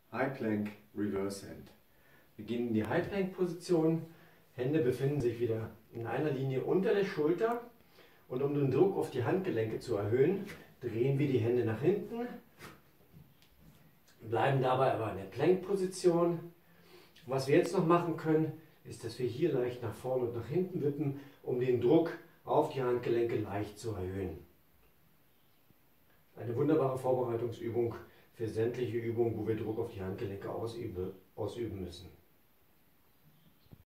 High Plank Reverse Hand. Wir gehen in die High Plank Position. Hände befinden sich wieder in einer Linie unter der Schulter. Und um den Druck auf die Handgelenke zu erhöhen, drehen wir die Hände nach hinten, bleiben dabei aber in der Plank-Position. Was wir jetzt noch machen können, ist, dass wir hier leicht nach vorne und nach hinten wippen, um den Druck auf die Handgelenke leicht zu erhöhen. Eine wunderbare Vorbereitungsübung für sämtliche Übungen, wo wir Druck auf die Handgelenke ausüben müssen.